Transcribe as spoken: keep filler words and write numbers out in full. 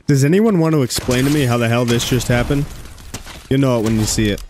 Does anyone want to explain to me how the hell this just happened? You know it when you see it.